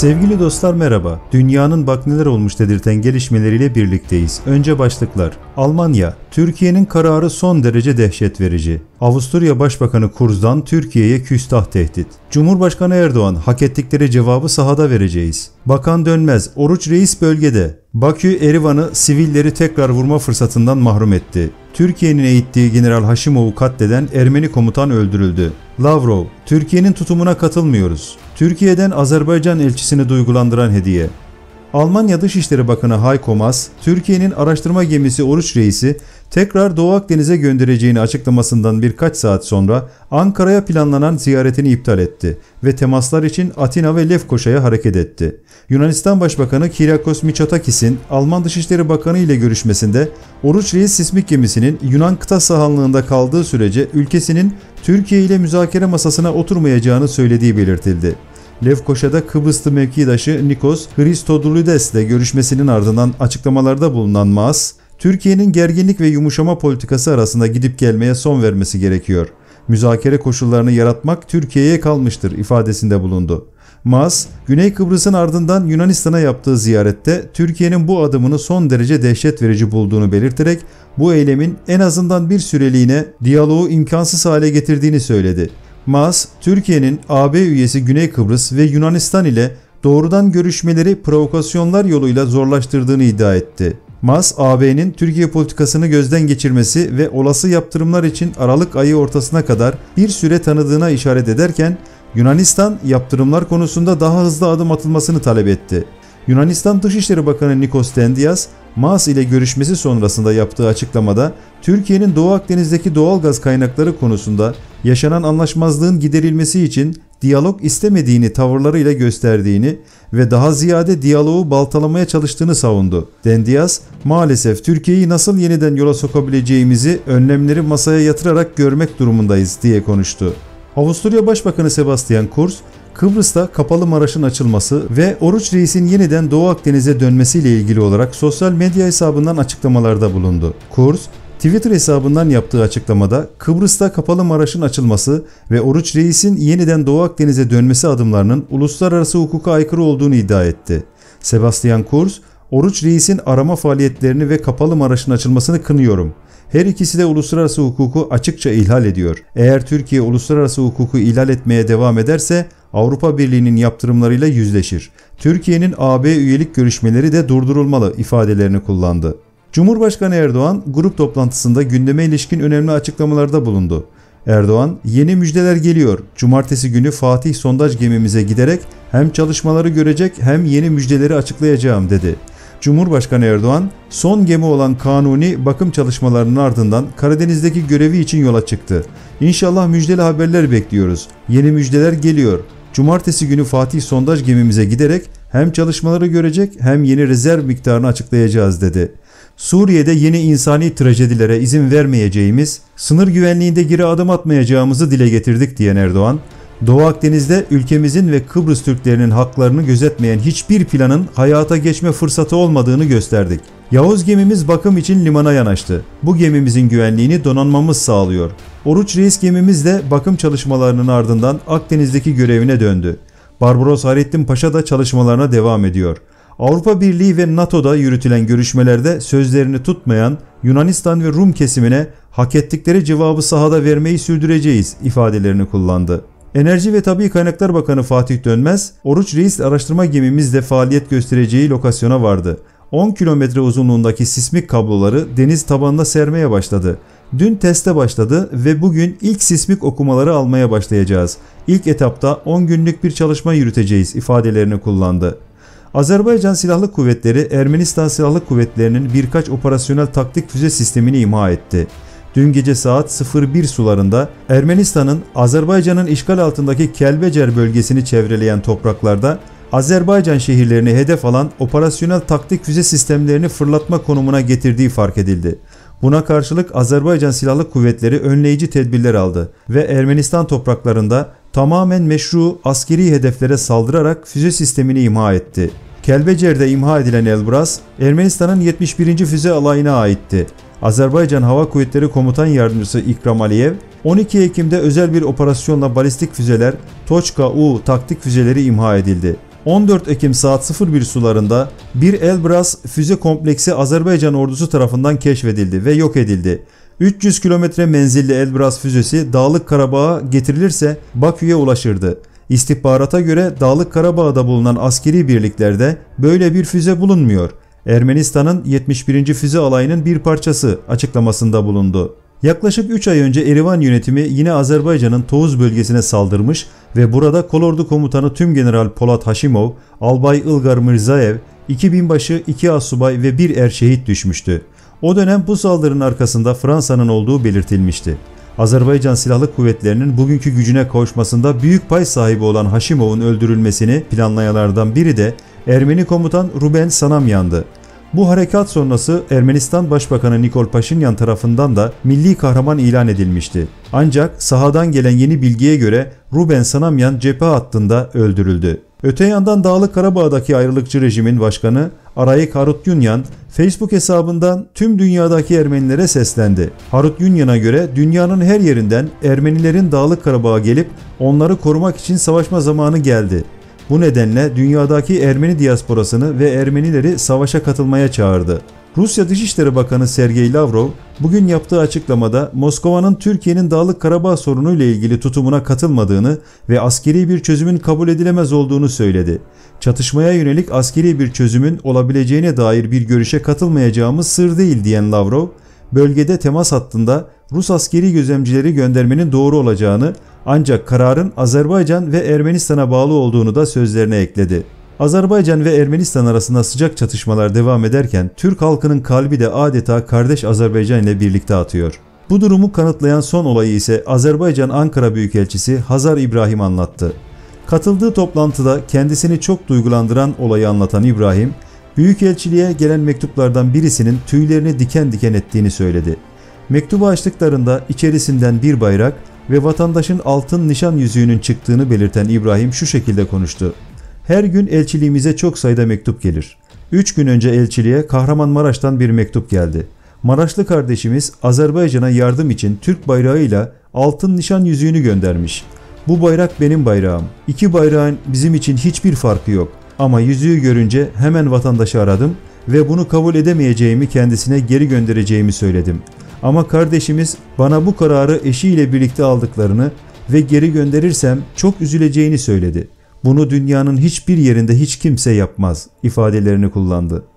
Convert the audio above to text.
Sevgili dostlar merhaba. Dünyanın bak neler olmuş dedirten gelişmeleriyle birlikteyiz. Önce başlıklar. Almanya, Türkiye'nin kararı son derece dehşet verici. Avusturya Başbakanı Kurz'dan Türkiye'ye küstah tehdit. Cumhurbaşkanı Erdoğan, hak ettikleri cevabı sahada vereceğiz. Bakan Dönmez, Oruç Reis bölgede. Bakü, Erivan'ı sivilleri tekrar vurma fırsatından mahrum etti. Türkiye'nin eğittiği General Haşimov'u katleden Ermeni komutan öldürüldü. Lavrov, Türkiye'nin tutumuna katılmıyoruz. Türkiye'den Azerbaycan elçisini duygulandıran hediye. Almanya Dışişleri Bakanı Heiko Maas, Türkiye'nin araştırma gemisi Oruç Reis'i tekrar Doğu Akdeniz'e göndereceğini açıklamasından birkaç saat sonra Ankara'ya planlanan ziyaretini iptal etti ve temaslar için Atina ve Lefkoşa'ya hareket etti. Yunanistan Başbakanı Kyriakos Mitsotakis'in Alman Dışişleri Bakanı ile görüşmesinde Oruç Reis sismik gemisinin Yunan kıta sahanlığında kaldığı sürece ülkesinin Türkiye ile müzakere masasına oturmayacağını söylediği belirtildi. Lefkoşa'da Kıbrıslı mevkidaşı Nikos Christodoulides ile görüşmesinin ardından açıklamalarda bulunan Maas, Türkiye'nin gerginlik ve yumuşama politikası arasında gidip gelmeye son vermesi gerekiyor. Müzakere koşullarını yaratmak Türkiye'ye kalmıştır ifadesinde bulundu. Maas, Güney Kıbrıs'ın ardından Yunanistan'a yaptığı ziyarette Türkiye'nin bu adımını son derece dehşet verici bulduğunu belirterek bu eylemin en azından bir süreliğine diyaloğu imkansız hale getirdiğini söyledi. Maas, Türkiye'nin AB üyesi Güney Kıbrıs ve Yunanistan ile doğrudan görüşmeleri provokasyonlar yoluyla zorlaştırdığını iddia etti. Maas, AB'nin Türkiye politikasını gözden geçirmesi ve olası yaptırımlar için Aralık ayı ortasına kadar bir süre tanıdığına işaret ederken, Yunanistan yaptırımlar konusunda daha hızlı adım atılmasını talep etti. Yunanistan Dışişleri Bakanı Nikos Dendias, Maas ile görüşmesi sonrasında yaptığı açıklamada Türkiye'nin Doğu Akdeniz'deki doğal gaz kaynakları konusunda yaşanan anlaşmazlığın giderilmesi için diyalog istemediğini tavırlarıyla gösterdiğini ve daha ziyade diyaloğu baltalamaya çalıştığını savundu. Dendias, maalesef Türkiye'yi nasıl yeniden yola sokabileceğimizi önlemleri masaya yatırarak görmek durumundayız diye konuştu. Avusturya Başbakanı Sebastian Kurz, Kıbrıs'ta Kapalı Maraş'ın açılması ve Oruç Reis'in yeniden Doğu Akdeniz'e dönmesiyle ilgili olarak sosyal medya hesabından açıklamalarda bulundu. Kurz, Twitter hesabından yaptığı açıklamada Kıbrıs'ta Kapalı Maraş'ın açılması ve Oruç Reis'in yeniden Doğu Akdeniz'e dönmesi adımlarının uluslararası hukuka aykırı olduğunu iddia etti. Sebastian Kurz, Oruç Reis'in arama faaliyetlerini ve Kapalı Maraş'ın açılmasını kınıyorum. Her ikisi de uluslararası hukuku açıkça ihlal ediyor. Eğer Türkiye uluslararası hukuku ihlal etmeye devam ederse Avrupa Birliği'nin yaptırımlarıyla yüzleşir. Türkiye'nin AB üyelik görüşmeleri de durdurulmalı ifadelerini kullandı. Cumhurbaşkanı Erdoğan grup toplantısında gündeme ilişkin önemli açıklamalarda bulundu. Erdoğan, yeni müjdeler geliyor. Cumartesi günü Fatih sondaj gemimize giderek hem çalışmaları görecek hem yeni müjdeleri açıklayacağım dedi. Cumhurbaşkanı Erdoğan, son gemi olan Kanuni bakım çalışmalarının ardından Karadeniz'deki görevi için yola çıktı. İnşallah müjdeli haberler bekliyoruz. Yeni müjdeler geliyor. Cumartesi günü Fatih sondaj gemimize giderek hem çalışmaları görecek hem yeni rezerv miktarını açıklayacağız dedi. Suriye'de yeni insani trajedilere izin vermeyeceğimiz, sınır güvenliğinde geri adım atmayacağımızı dile getirdik diyen Erdoğan, Doğu Akdeniz'de ülkemizin ve Kıbrıs Türklerinin haklarını gözetmeyen hiçbir planın hayata geçme fırsatı olmadığını gösterdik. Yavuz gemimiz bakım için limana yanaştı. Bu gemimizin güvenliğini donanmamız sağlıyor. Oruç Reis gemimiz de bakım çalışmalarının ardından Akdeniz'deki görevine döndü. Barbaros Hayrettin Paşa da çalışmalarına devam ediyor. Avrupa Birliği ve NATO'da yürütülen görüşmelerde sözlerini tutmayan Yunanistan ve Rum kesimine hak ettikleri cevabı sahada vermeyi sürdüreceğiz ifadelerini kullandı. Enerji ve Tabii Kaynaklar Bakanı Fatih Dönmez, Oruç Reis araştırma gemimizde faaliyet göstereceği lokasyona vardı. 10 kilometre uzunluğundaki sismik kabloları deniz tabanına sermeye başladı. Dün teste başladı ve bugün ilk sismik okumaları almaya başlayacağız. İlk etapta 10 günlük bir çalışma yürüteceğiz ifadelerini kullandı. Azerbaycan Silahlı Kuvvetleri, Ermenistan Silahlı Kuvvetleri'nin birkaç operasyonel taktik füze sistemini imha etti. Dün gece saat 01 sularında Ermenistan'ın Azerbaycan'ın işgal altındaki Kelbecer bölgesini çevreleyen topraklarda Azerbaycan şehirlerini hedef alan operasyonel taktik füze sistemlerini fırlatma konumuna getirdiği fark edildi. Buna karşılık Azerbaycan Silahlı Kuvvetleri önleyici tedbirler aldı ve Ermenistan topraklarında tamamen meşru askeri hedeflere saldırarak füze sistemini imha etti. Kelbecer'de imha edilen Elbras, Ermenistan'ın 71. Füze Alayı'na aitti. Azerbaycan Hava Kuvvetleri Komutan Yardımcısı İkram Aliyev, 12 Ekim'de özel bir operasyonla balistik füzeler, Toçka-U taktik füzeleri imha edildi. 14 Ekim saat 01 sularında bir Elbras füze kompleksi Azerbaycan ordusu tarafından keşfedildi ve yok edildi. 300 kilometre menzilli Elbras füzesi Dağlık Karabağ'a getirilirse Bakü'ye ulaşırdı. İstihbarata göre Dağlık Karabağ'da bulunan askeri birliklerde böyle bir füze bulunmuyor. Ermenistan'ın 71. Füze Alayı'nın bir parçası açıklamasında bulundu. Yaklaşık 3 ay önce Erivan yönetimi yine Azerbaycan'ın Tovuz bölgesine saldırmış ve burada Kolordu Komutanı Tümgeneral Polat Haşimov, Albay Ilgar Mirzaev, 2 binbaşı, 2 astsubay ve 1 şehit düşmüştü. O dönem bu saldırının arkasında Fransa'nın olduğu belirtilmişti. Azerbaycan Silahlı Kuvvetleri'nin bugünkü gücüne kavuşmasında büyük pay sahibi olan Haşimov'un öldürülmesini planlayanlardan biri de Ermeni komutan Ruben Sanamyan'dı. Bu harekat sonrası Ermenistan Başbakanı Nikol Paşinyan tarafından da milli kahraman ilan edilmişti. Ancak sahadan gelen yeni bilgiye göre Ruben Sanamyan cephe hattında öldürüldü. Öte yandan Dağlık Karabağ'daki ayrılıkçı rejimin başkanı Arayik Harutyunyan Facebook hesabından tüm dünyadaki Ermenilere seslendi. Harutyunyan'a göre dünyanın her yerinden Ermenilerin Dağlık Karabağ'a gelip onları korumak için savaşma zamanı geldi. Bu nedenle dünyadaki Ermeni diasporasını ve Ermenileri savaşa katılmaya çağırdı. Rusya Dışişleri Bakanı Sergey Lavrov bugün yaptığı açıklamada Moskova'nın Türkiye'nin Dağlık Karabağ sorunuyla ilgili tutumuna katılmadığını ve askeri bir çözümün kabul edilemez olduğunu söyledi. Çatışmaya yönelik askeri bir çözümün olabileceğine dair bir görüşe katılmayacağımız sır değil diyen Lavrov, bölgede temas hattında Rus askeri gözlemcileri göndermenin doğru olacağını ancak kararın Azerbaycan ve Ermenistan'a bağlı olduğunu da sözlerine ekledi. Azerbaycan ve Ermenistan arasında sıcak çatışmalar devam ederken Türk halkının kalbi de adeta kardeş Azerbaycan ile birlikte atıyor. Bu durumu kanıtlayan son olayı ise Azerbaycan Ankara Büyükelçisi Hazar İbrahim anlattı. Katıldığı toplantıda kendisini çok duygulandıran olayı anlatan İbrahim, Büyükelçiliğe gelen mektuplardan birisinin tüylerini diken diken ettiğini söyledi. Mektubu açtıklarında içerisinden bir bayrak ve vatandaşın altın nişan yüzüğünün çıktığını belirten İbrahim şu şekilde konuştu. Her gün elçiliğimize çok sayıda mektup gelir. 3 gün önce elçiliğe Kahramanmaraş'tan bir mektup geldi. Maraşlı kardeşimiz Azerbaycan'a yardım için Türk bayrağıyla altın nişan yüzüğünü göndermiş. Bu bayrak benim bayrağım. İki bayrağın bizim için hiçbir farkı yok. Ama yüzüğü görünce hemen vatandaşı aradım ve bunu kabul edemeyeceğimi kendisine geri göndereceğimi söyledim. Ama kardeşimiz bana bu kararı eşiyle birlikte aldıklarını ve geri gönderirsem çok üzüleceğini söyledi. Bunu dünyanın hiçbir yerinde hiç kimse yapmaz ifadelerini kullandı.